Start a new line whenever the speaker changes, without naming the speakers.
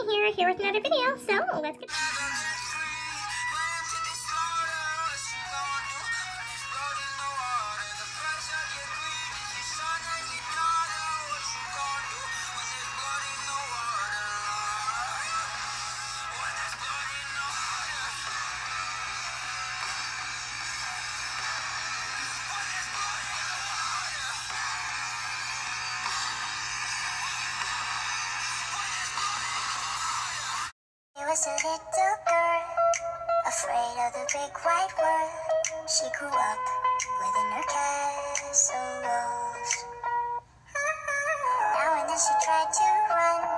here with another video, so let's get
She was a little girl, afraid of the big white world. She grew up within her castle walls. Now and then she tried to run,